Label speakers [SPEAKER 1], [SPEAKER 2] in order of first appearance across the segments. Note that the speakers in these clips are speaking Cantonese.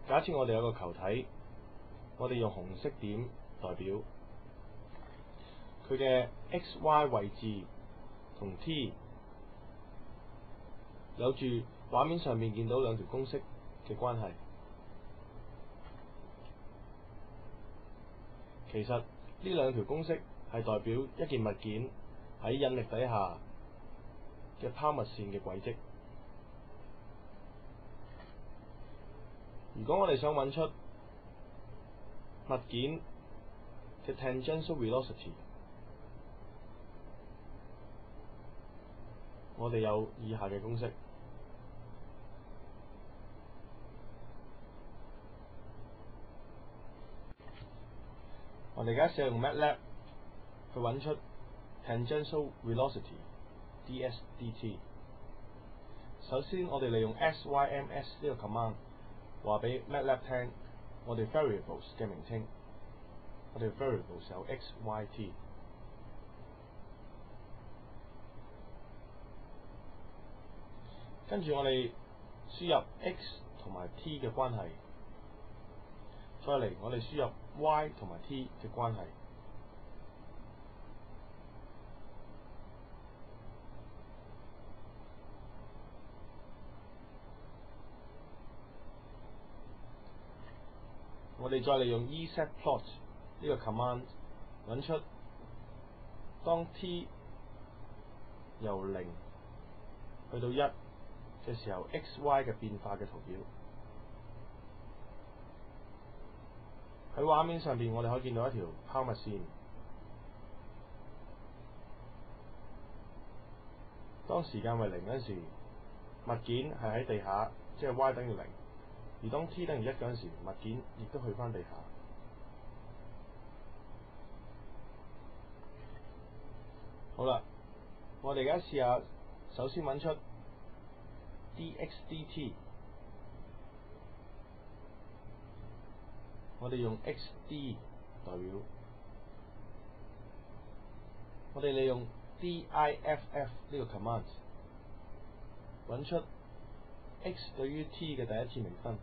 [SPEAKER 1] 假設我哋有個球體，我哋用紅色點代表佢嘅 x、y 位置同 t 有住畫面上面見到兩條公式嘅關係。其實呢兩條公式係代表一件物件喺引力底下嘅拋物線嘅軌跡。如果我哋想揾出物件嘅 tangential velocity， 我哋有以下嘅公式。我哋而家試下用 MATLAB 去揾出 tangential velocity ds dt。首先，我哋利用 syms 呢個 command 話俾 MATLAB 聽我哋 variables 嘅名稱。我哋 variables 有 x、y、t。跟住我哋輸入 x 同埋 t 嘅關係，再嚟我哋輸入 y 同埋 t 嘅關係。我哋再利用 setplot 呢個 command 揾出當 t 由0去到1嘅時候 x、y 嘅變化嘅圖表。喺畫面上邊，我哋可以見到一條拋物線。當時間為0嗰陣時，物件係喺地下，即係 y 等於0；而當 t 等於1嗰陣時，物件亦都去返地下。好啦，我哋而家試下，首先揾出 dx dt。我哋用 xd 代表，我哋利用 diff 呢個 command 揾出 x 對於 t 嘅第一次微分。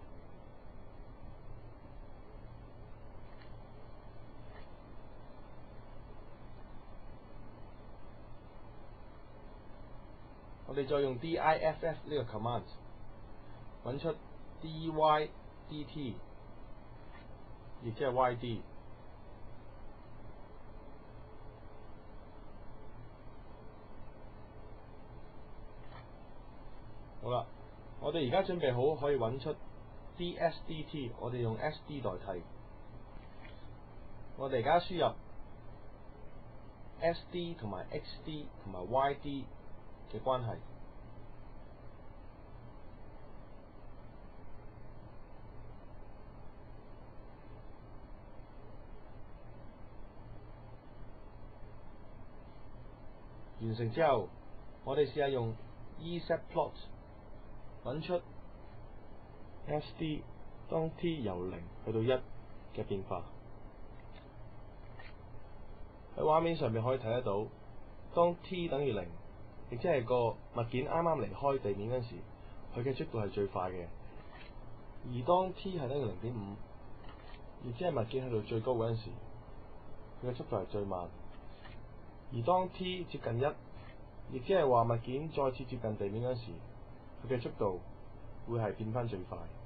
[SPEAKER 1] 我哋再用 diff 呢個 command 揾出 dy dt， 亦即係 yd。好啦，我哋而家準備好可以揾出 ds dt， 我哋用 sd 代替。我哋而家輸入 sd 同埋 xd 同埋 yd 嘅關係。完成之後，我哋試下用 setplot 揾出 sd 當 t 由0去到1嘅變化。喺畫面上面可以睇得到，當 t 等於0，亦即係個物件啱啱離開地面嗰陣時，佢嘅速度係最快嘅；而當 t 係等於0.5，亦即係物件去到最高嗰陣時，佢嘅速度係最慢。而當 t 接近1，亦即係話物件再次接近地面嗰時，佢嘅速度會係變返最快。